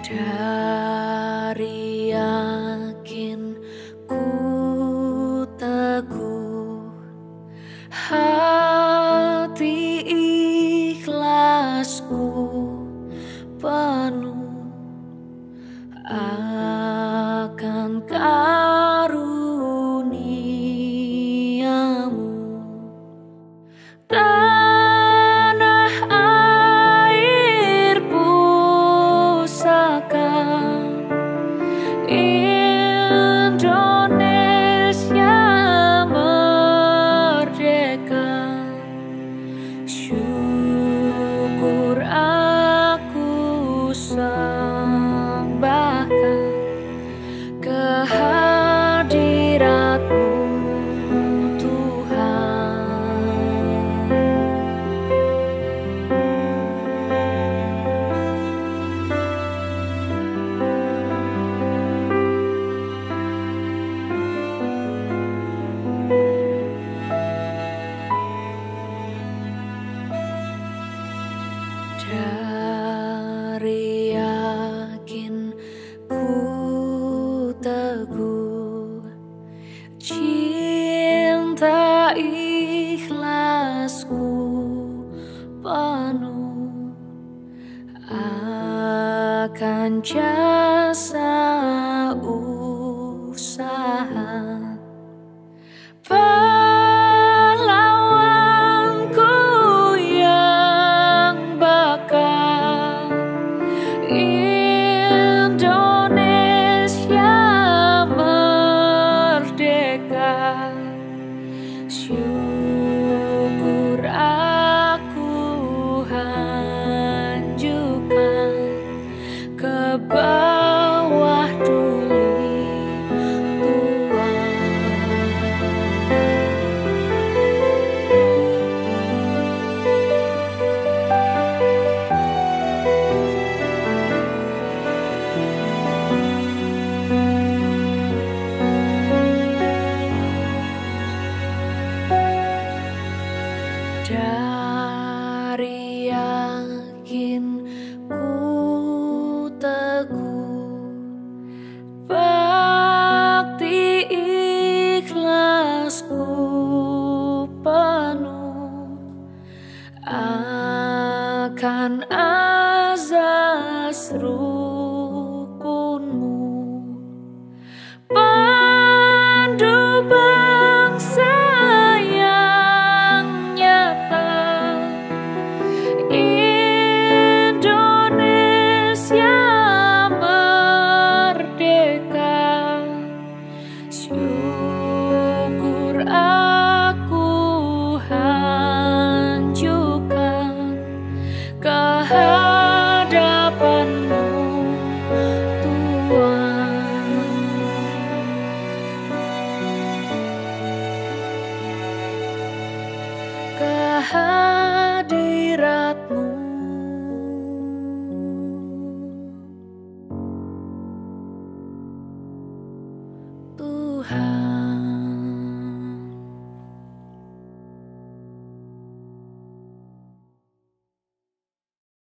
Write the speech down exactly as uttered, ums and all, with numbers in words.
Dari yakin ku teguh, hati ikhlasku penuh akan karuniamu. Tanah air pusaka Indonesia merdeka, syukur aku sembahkan kehadiratmu Tuhan. Dari yakin ku teguh, cinta ikhlasku penuh akan jasa usaha pahlawanku yang bakal Indonesia merdeka, syukur aku hanjurkan ke bawah duli Tuhan. Dari yakin ku teguh, bakti ikhlasku penuh akan azas ruh